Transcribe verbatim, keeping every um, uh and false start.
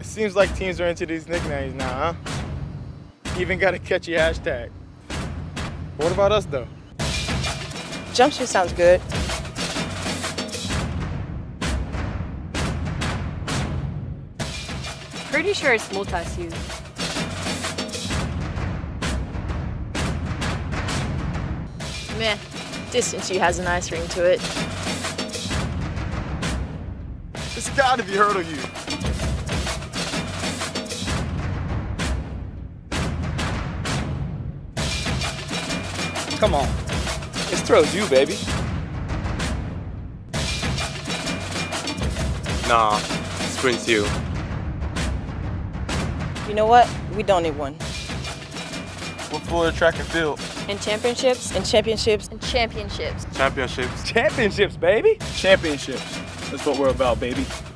Seems like teams are into these nicknames now, huh? Even got a catchy hashtag. What about us, though? Jump shoot sounds good. Pretty sure it's multi-suit. Meh. Distance shoot has a nice ring to it. It's gotta be hurdle you. Come on. It's throws you, baby. Nah, sprints you. You know what? We don't need one. We're full of track and field. And championships, and championships, and championships. Championships. Championships, baby. Championships. That's what we're about, baby.